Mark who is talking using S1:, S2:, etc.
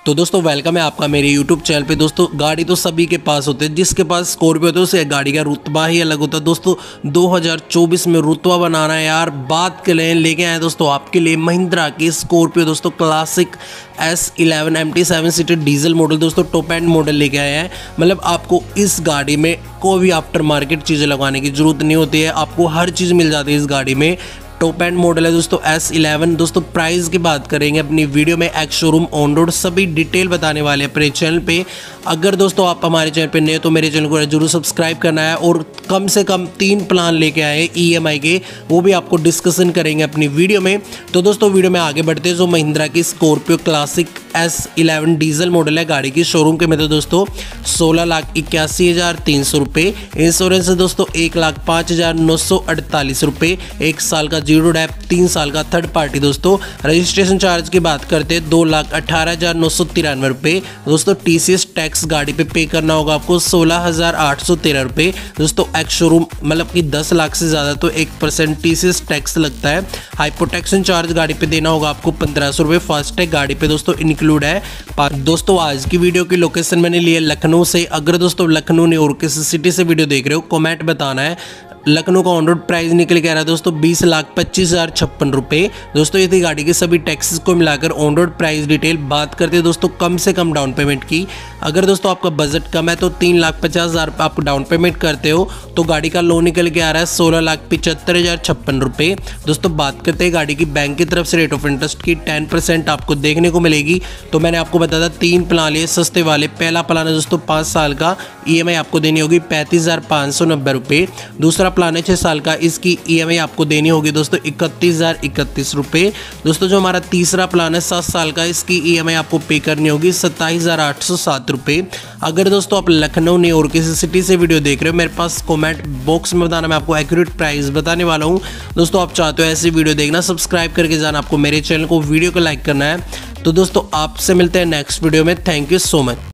S1: तो दोस्तों वेलकम है आपका मेरे YouTube चैनल पे। दोस्तों गाड़ी तो सभी के पास होते हैं, जिसके पास स्कॉर्पियो होता है उसे गाड़ी का रुतबा ही अलग होता है। दोस्तों 2024 में रुतबा बनाना है यार, बात के लेके आए दोस्तों आपके लिए महिंद्रा की स्कॉर्पियो दोस्तों classic S11 MT7 seater diesel model दोस्तों टॉप एंड मॉडल लेके आए हैं। मतलब आपको इस गाड़ी में कोई भी आफ्टर मार्केट चीज़ें लगाने की जरूरत नहीं होती है, आपको हर चीज़ मिल जाती है इस गाड़ी में। टॉप एंड मॉडल है दोस्तों S11। दोस्तों प्राइस की बात करेंगे अपनी वीडियो में, एक्स शोरूम ऑन रोड सभी डिटेल बताने वाले हैं अपने चैनल पे। अगर दोस्तों आप हमारे चैनल पे नए तो मेरे चैनल को जरूर सब्सक्राइब करना है, और कम से कम 3 प्लान लेके आए EMI के, वो भी आपको डिस्कशन करेंगे अपनी वीडियो में। तो दोस्तों वीडियो में आगे बढ़ते हैं। जो महिंद्रा की Scorpio classic S11 diesel model है, गाड़ी की शोरूम के में तो दोस्तों 16,81,300 रुपये। इंश्योरेंस है दोस्तों 1,05,948 रुपये, 1 साल का जीरो डैप, 3 साल का थर्ड पार्टी। दोस्तों रजिस्ट्रेशन चार्ज की बात करते हैं 2,18,993 रुपये। दोस्तों TCS टैक्स गाड़ी पे करना होगा आपको 16,813 रुपये। दोस्तों एक्स शोरूम मतलब कि 10 लाख से ज़्यादा तो 1% TCS टैक्स लगता है। हाइपोटेक्शन चार्ज गाड़ी पे देना होगा आपको 1,500 रुपये। फास्टैग गाड़ी पे दोस्तों इंक्लूड है। दोस्तों आज की वीडियो की लोकेशन मैंने ली है लखनऊ से। अगर दोस्तों लखनऊ ने और किसी सिटी से वीडियो देख रहे हो कमेंट बताना है। लखनऊ का ऑन रोड प्राइस निकल के आ रहा है दोस्तों 20,25,056 रुपये। दोस्तों ये थी गाड़ी के सभी टैक्सेस को मिलाकर ऑन रोड प्राइस डिटेल। बात करते हैं दोस्तों कम से कम डाउन पेमेंट की। अगर दोस्तों आपका बजट कम है तो 3,50,000 आप डाउन पेमेंट करते हो तो गाड़ी का लोन निकल के आ रहा है 16,75,056 रुपये। दोस्तों बात करते हैं गाड़ी की बैंक की तरफ से रेट ऑफ इंटरेस्ट की 10% आपको देखने को मिलेगी। तो मैंने आपको बताया था 3 प्लान लिए सस्ते वाले। पहला प्लान है दोस्तों 5 साल का, EMI आपको देनी होगी 35,590 रुपये। दूसरा प्लान है 6 साल का, इसकी EMI आपको देनी होगी दोस्तों 31,031 रुपये। दोस्तों जो हमारा तीसरा प्लान है 7 साल का, इसकी EMI आपको पे करनी होगी 27,807 रुपये। अगर दोस्तों आप लखनऊ नहीं और किसी सिटी से वीडियो देख रहे हो, मेरे पास कमेंट बॉक्स में बताना, मैं आपको एक्यूरेट प्राइस बताने वाला हूँ। दोस्तों आप चाहते हो ऐसी वीडियो देखना, सब्सक्राइब करके जाना आपको मेरे चैनल को, वीडियो को लाइक करना है। तो दोस्तों आपसे मिलते हैं नेक्स्ट वीडियो में। Thank you so much.